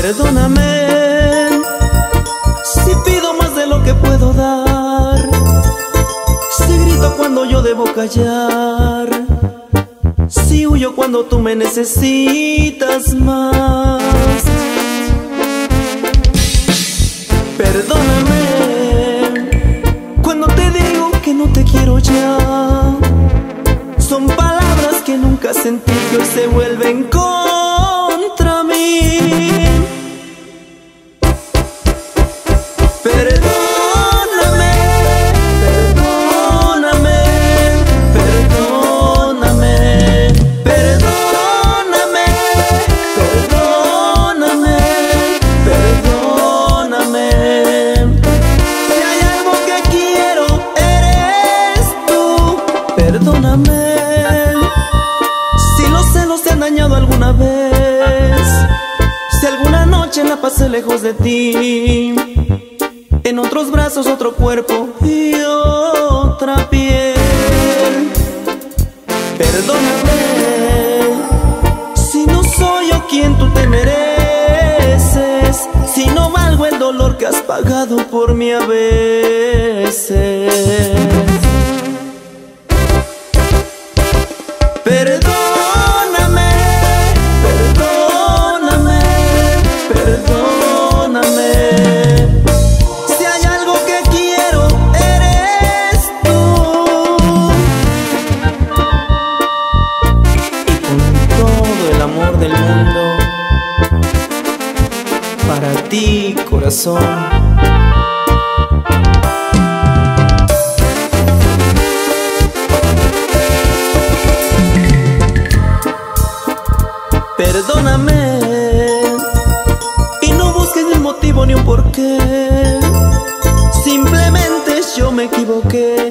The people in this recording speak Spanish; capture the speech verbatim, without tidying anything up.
Perdóname si pido más de lo que puedo dar, si grito cuando yo debo callar, si huyo cuando tú me necesitas más. Perdóname cuando te digo que no te quiero ya. Son palabras que nunca sentí que hoy se vuelven contra mí. Perdóname, perdóname, perdóname, perdóname, perdóname, perdóname. Si hay algo que quiero, eres tú. Perdóname si los celos te han dañado alguna vez, si alguna noche la pasé lejos de ti, en otros brazos otro cuerpo y otra piel. Perdóname si no soy yo quien tú te mereces, si no valgo el dolor que has pagado por mí a veces. Perdóname, perdóname, perdóname. Si hay algo que quiero, eres tú. Y con todo el amor del mundo, para ti, corazón. Perdóname y no busques ni un motivo ni un porqué, simplemente yo me equivoqué.